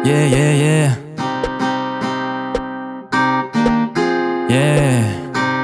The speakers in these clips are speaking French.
Yeah, yeah, yeah. Yeah.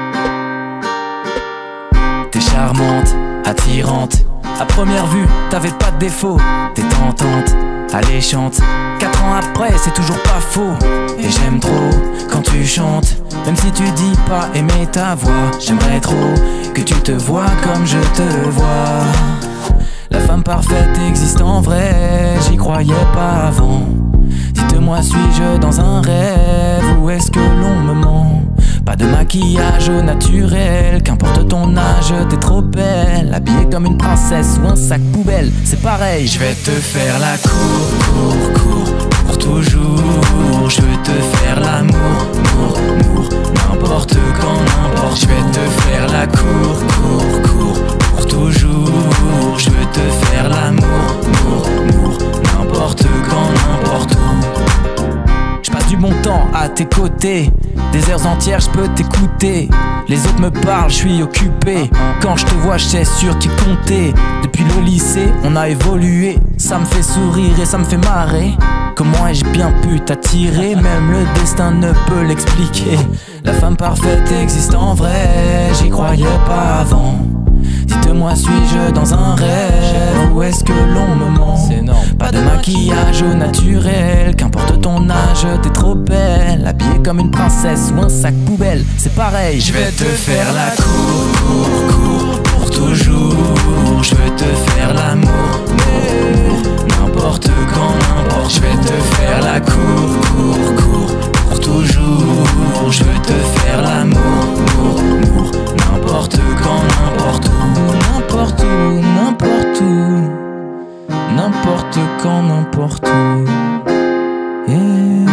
T'es charmante, attirante. À première vue, t'avais pas de défaut. T'es tentante, alléchante. 4 ans après, c'est toujours pas faux. Et j'aime trop quand tu chantes. Même si tu dis pas aimer ta voix, j'aimerais trop que tu te vois comme je te vois. La femme parfaite existe en vrai, j'y croyais pas avant. Dites-moi, suis-je dans un rêve ou est-ce que l'on me ment? Pas de maquillage au naturel, qu'importe ton âge, t'es trop belle. Habillée comme une princesse ou un sac poubelle, c'est pareil. Je vais te faire la cour, pour toujours. Je veux te faire l'amour, n'importe quand, n'importe. Je vais te faire la cour, pour toujours. Je veux te faire l'amour, n'importe quand, n'importe où. Je passe du bon temps à tes côtés. Des heures entières je peux t'écouter. Les autres me parlent, je suis occupé. Quand je te vois je sais sur qui compter. Depuis le lycée on a évolué. Ça me fait sourire et ça me fait marrer. Comment ai-je bien pu t'attirer? Même le destin ne peut l'expliquer. La femme parfaite existe en vrai, j'y croyais pas avant. Dites-moi, suis-je dans un rêve ou est-ce que l'on me ment? Pas de maquillage au naturel, qu'importe ton âge, t'es trop belle. Habillée comme une princesse ou un sac poubelle, c'est pareil. Je vais te faire la cour, pour toujours. Je veux te faire l'amour, n'importe quand, n'importe. Je vais te faire la cour, pour toujours. Je veux te faire l'amour, n'importe quand, n'importe où. N'importe où, n'importe où. N'importe quand, n'importe où. Yeah.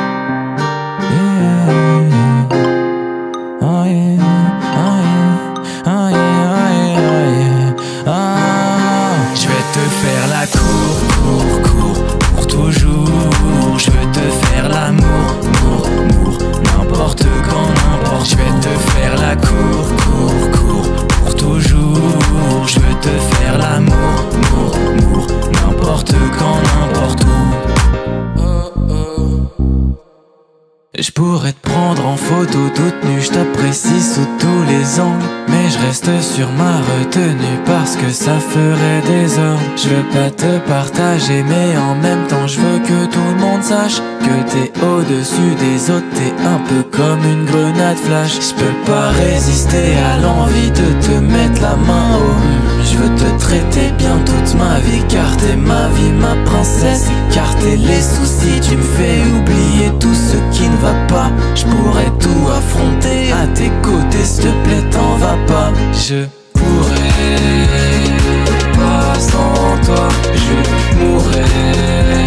Yeah. Oh yeah. Oh yeah. Oh yeah. Oh yeah. Ah. Je vais te faire la cour, pour toujours. Je veux te faire l'amour, n'importe quand, n'importe. Je vais te faire la cour, pour toujours. Je veux te faire l'amour, n'importe quand, n'importe où. Je pourrais te prendre en photo toute nue, je t'apprécie sous tous les angles. Mais je reste sur ma retenue parce que ça ferait désordre. Je veux pas te partager mais en même temps je veux que tout le monde sache que t'es au-dessus des autres, t'es un peu comme une grenade flash. Je peux pas résister à l'envie de te mettre la main au. Je veux te traiter bien toute ma vie car t'es ma vie, ma princesse. Écarter les soucis, tu me fais oublier tout ce qui ne va pas. Je pourrais tout affronter à tes côtés, s'il te plaît t'en vas pas. Je pourrais pas sans toi, je mourrais.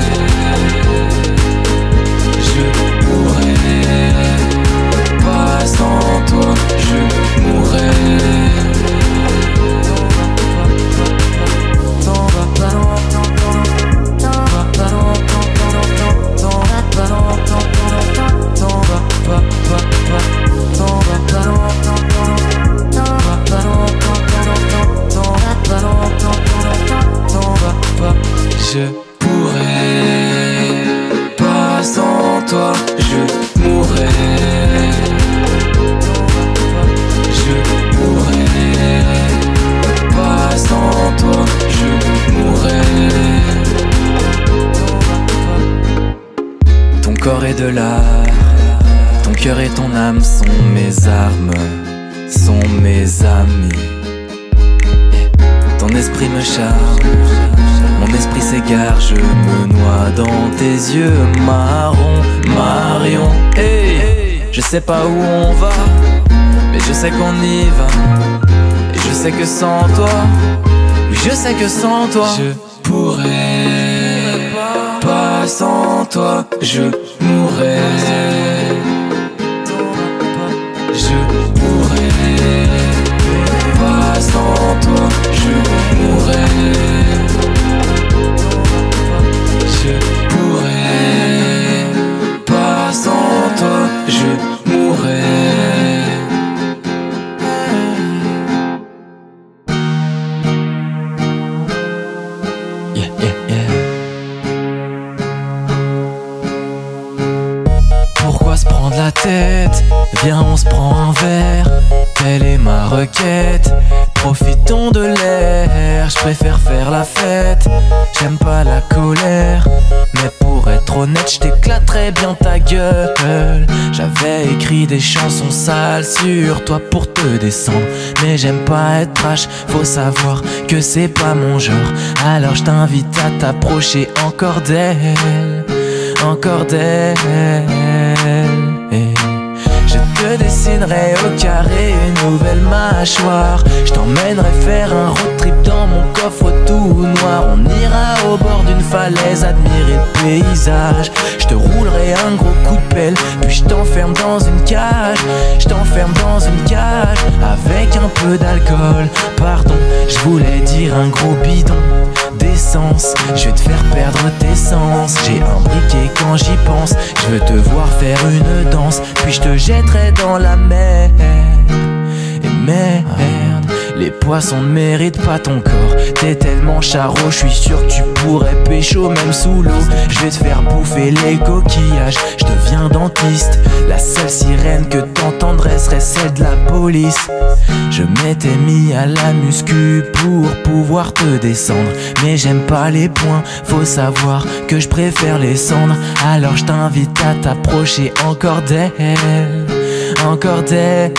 Je pourrais pas sans toi, je mourrais. Je pourrais pas sans toi, je mourrais. Je pourrais pas sans toi, je mourrais. Ton corps est de l'art, ton cœur et ton âme sont mes armes, sont mes amis. Ton esprit me charme, mon esprit s'égare, je me noie dans tes yeux marron, Marion. Hey, je sais pas où on va, mais je sais qu'on y va. Et je sais que sans toi, oui je sais que sans toi, je pourrais pas sans toi, je mourrais. Je pourrais pas sans toi, je mourrais. Je pourrais pas sans toi, je mourrais. Yeah, yeah, yeah. tête. Viens, on se prend un verre, telle est ma requête. Profitons de l'air, je préfère faire la fête. J'aime pas la colère, mais pour être honnête, je t'éclaterais bien ta gueule. J'avais écrit des chansons sales sur toi pour te descendre, mais j'aime pas être trash, faut savoir que c'est pas mon genre. Alors je t'invite à t'approcher encore d'elle, encore d'elle. Je te dessinerai au carré une nouvelle mâchoire. Je t'emmènerai faire un road trip dans mon coffre tout noir. On ira au bord d'une falaise admirer le paysage. Je te roulerai un gros coup de pelle, puis je t'enferme dans une cage. Je t'enferme dans une cage avec un peu d'alcool. Pardon, je voulais dire un gros bidon d'essence. Je vais te faire perdre tes sens. J'ai un briquet quand j'y pense. Je veux te voir faire une danse, puis je te jetterai dans la mer. Et merde, les poissons ne méritent pas ton corps. T'es tellement charreau, je suis sûr que tu pourrais pécho même sous l'eau. Je vais te faire bouffer les coquillages, je deviens dentiste. La seule sirène que t'entendrais serait celle de la police. Je m'étais mis à la muscu pour pouvoir te descendre, mais j'aime pas les poings, faut savoir que je préfère les cendres. Alors je t'invite à t'approcher encore d'elle, encore d'elle.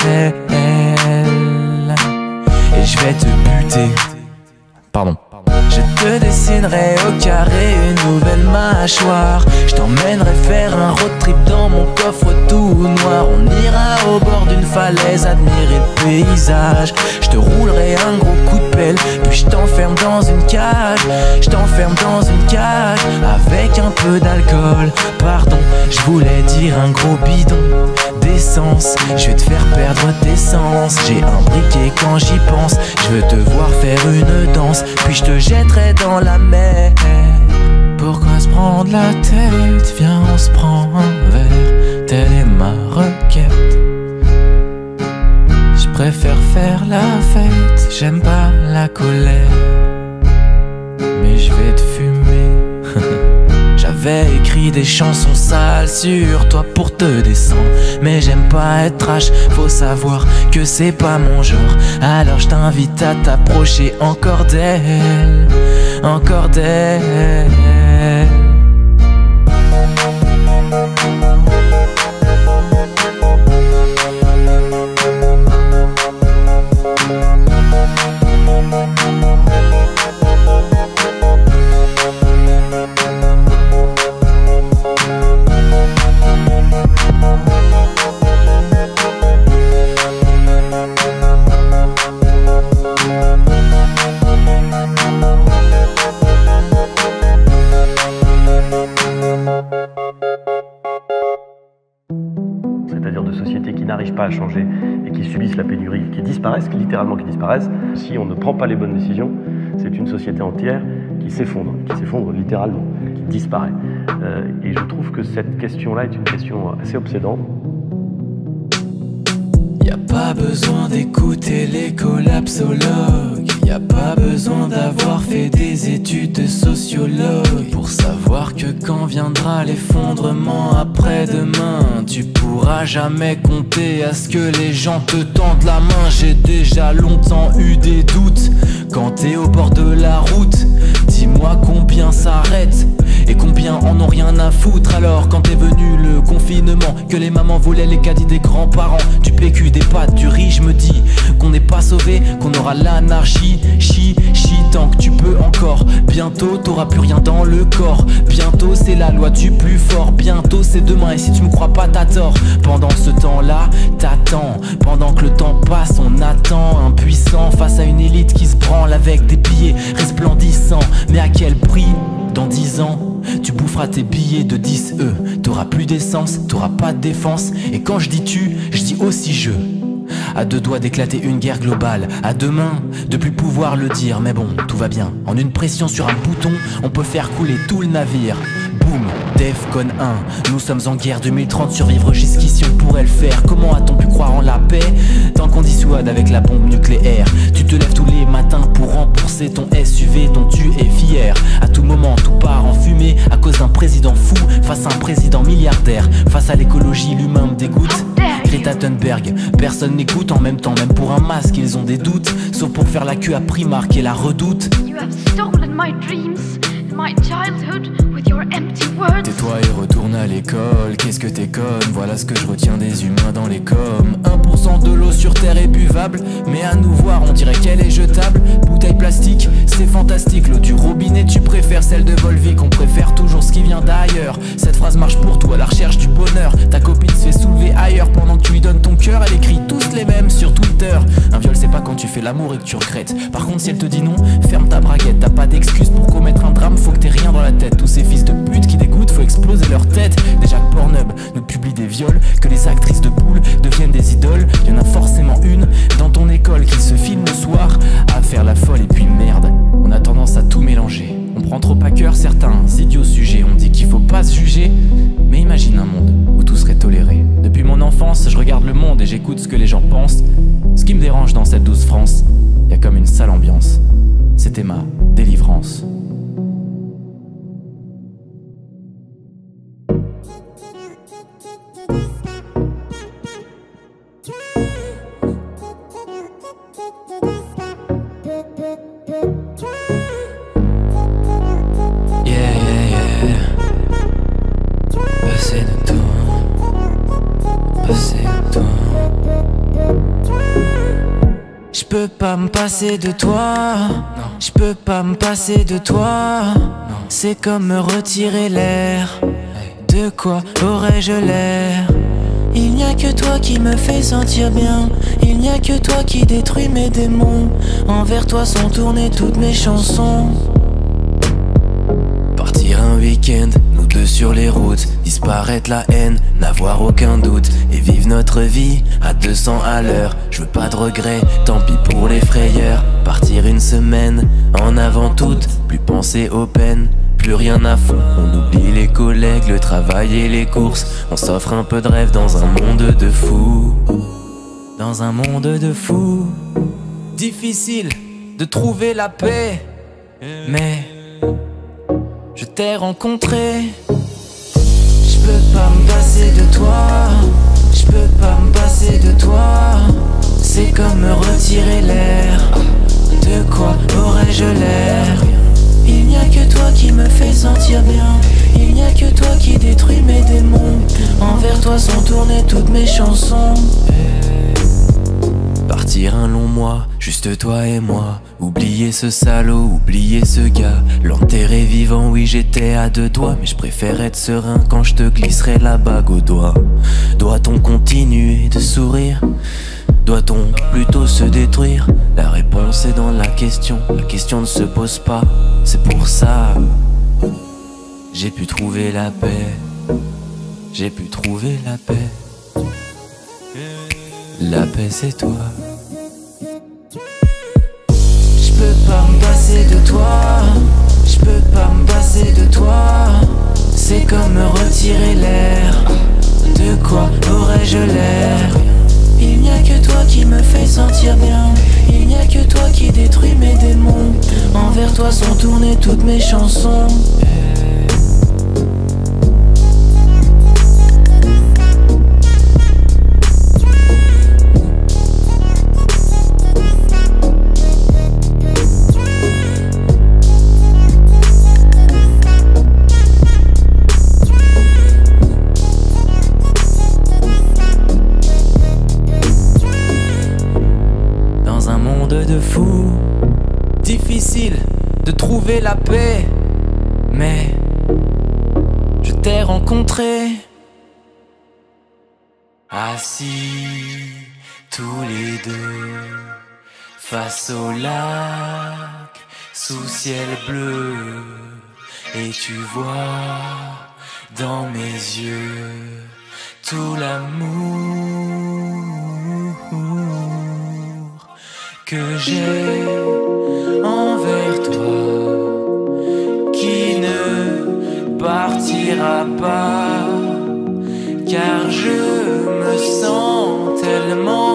Et je vais te buter. Pardon. Je te dessinerai au carré une nouvelle mâchoire. Je t'emmènerai faire un road trip dans mon coffre tout noir. On ira au bord d'une falaise admirer le paysage. Je te roulerai un gros coup de pelle, puis je t'enferme dans une cage. Je t'enferme dans une cage avec un peu d'alcool. Pardon, je voulais dire un gros bidon d'essence. Je vais te faire perdre tes sens. J'ai un briquet quand j'y pense. Je veux te voir faire une danse, puis je te jetterai dans la mer. Pourquoi se prendre la tête? Viens, on se prend un verre, telle est ma requête. Je préfère faire la fête, j'aime pas la colère, mais je vais te fumer. J'avais écrit des chansons sales sur toi pour te descendre, mais j'aime pas être trash, faut savoir que c'est pas mon genre. Alors je t'invite à t'approcher encore d'elle, encore d'elle. C'est-à-dire de sociétés qui n'arrivent pas à changer et qui subissent la pénurie, qui disparaissent, littéralement qui disparaissent. Si on ne prend pas les bonnes décisions, c'est une société entière qui s'effondre littéralement, qui disparaît. Et je trouve que cette question-là est une question assez obsédante. Y'a pas besoin d'écouter les collapsologues, y'a pas besoin d'avoir fait des études de sociologue pour savoir que quand viendra l'effondrement après-demain, tu pourras jamais compter à ce que les gens te tendent la main. J'ai déjà longtemps eu des doutes quand t'es au bord de la route. Dis-moi combien s'arrête et combien en ont rien à foutre. Alors quand est venu le confinement, que les mamans volaient les caddies des grands-parents, du PQ, des pâtes, du riz, je me dis qu'on n'est pas sauvé, qu'on aura l'anarchie. Chi, tant que tu peux encore. Bientôt t'auras plus rien dans le corps. Bientôt c'est la loi du plus fort. Bientôt c'est demain et si tu me crois pas t'as tort. Pendant ce temps-là t'attends. Pendant que le temps passe on attend, impuissant face à une élite qui se branle avec des billets resplendissants. Mais à quel prix? Dans 10 ans tu boufferas tes billets de 10 t'auras plus d'essence, t'auras pas de défense. Et quand je dis tu, je dis aussi je. À deux doigts d'éclater une guerre globale, à deux mains de plus pouvoir le dire. Mais bon, tout va bien, en une pression sur un bouton on peut faire couler tout le navire. Boum, Defcon 1, nous sommes en guerre 2030, survivre jusqu'ici on pourrait le faire. Comment a-t-on pu croire en la paix tant qu'on dissuade avec la bombe nucléaire? Tu te lèves tous les matins pour rembourser ton SUV dont tu es fier. À tout moment tout part en fumée à cause d'un président fou face à un président milliardaire. Face à l'écologie l'humain me dégoûte. Greta Thunberg, personne n'écoute en même temps. Même pour un masque ils ont des doutes, sauf pour faire la queue à Primark et la redoute. You have stolen my dreams and my childhood with your empty words. Tais-toi et retourne à l'école, qu'est-ce que t'es conne. Voilà ce que je retiens des humains dans les coms. 1% de l'eau sur terre est buvable, mais à nous voir on dirait qu'elle est jetable. Bouteille plastique, c'est fantastique. L'eau du robinet tu préfères celle de Volvic. On préfère toujours ce qui vient d'ailleurs. Cette phrase marche pour toi, la recherche du bonheur. Ta copine se fait soulever ailleurs pendant que tu lui donnes ton cœur. Elle écrit tous les mêmes sur Twitter. Un viol c'est pas quand tu fais l'amour et que tu regrettes. Par contre si elle te dit non, ferme ta braguette. T'as pas d'excuse pour commettre un drame, faut que t'aies rien dans la tête. Tous ces fils de pute qui dégoûtent, faut exploser leur tête. Déjà que Pornhub nous publie des viols, que les actrices de poule deviennent des idoles. Y'en a forcément une dans ton école qui se filme le soir à faire la folle. Et puis merde, on a tendance à tout mélanger. On prend trop à cœur certains idiots sujets. On dit qu'il faut pas se juger, mais imagine un monde où tout serait toléré. Depuis mon enfance, je regarde le monde et j'écoute ce que les gens pensent. Ce qui me dérange dans cette douce France, y a comme une sale ambiance. C'était ma délivrance. Passer de toi, passer de toi. Je peux pas me passer de toi, je peux pas me passer de toi. C'est comme me retirer l'air. De quoi aurais-je l'air? Il n'y a que toi qui me fait sentir bien. Il n'y a que toi qui détruit mes démons. Envers toi sont tournées toutes mes chansons. Partir un week-end, nous deux sur les routes. Disparaître la haine, n'avoir aucun doute. Et vivre notre vie à 200 à l'heure. Je veux pas de regrets, tant pis pour les frayeurs. Partir une semaine, en avant toute. Plus penser aux peines, plus rien à fond. On oublie les collègues, le travail et les courses. On s'offre un peu de rêve dans un monde de fous. Dans un monde de fous. Difficile de trouver la paix, mais je t'ai rencontré. Je peux pas me passer de toi, je peux pas me passer de toi. C'est comme me retirer l'air. De quoi aurais-je l'air? Il n'y a que toi qui me fait sentir bien. Il n'y a que toi qui détruit mes démons. Envers toi sont tournées toutes mes chansons. Partir un long mois, juste toi et moi. Oublier ce salaud, oublier ce gars. L'enterrer vivant, oui j'étais à deux doigts. Mais je préfère être serein quand je te glisserai la bague au doigt. Doit-on continuer de sourire? Doit-on plutôt se détruire? La réponse est dans la question ne se pose pas. C'est pour ça j'ai pu trouver la paix. J'ai pu trouver la paix. La paix c'est toi. Je peux pas me passer de toi, je peux pas me passer de toi. C'est comme me retirer l'air. De quoi aurais-je l'air? Il n'y a que toi qui me fait sentir bien. Il n'y a que toi qui détruit mes démons. Envers toi sont tournées toutes mes chansons. De fou, difficile de trouver la paix, mais je t'ai rencontré. Assis tous les deux face au lac sous ciel bleu, et tu vois dans mes yeux tout l'amour que j'ai envers toi, qui ne part partira pas, car je me sens tellement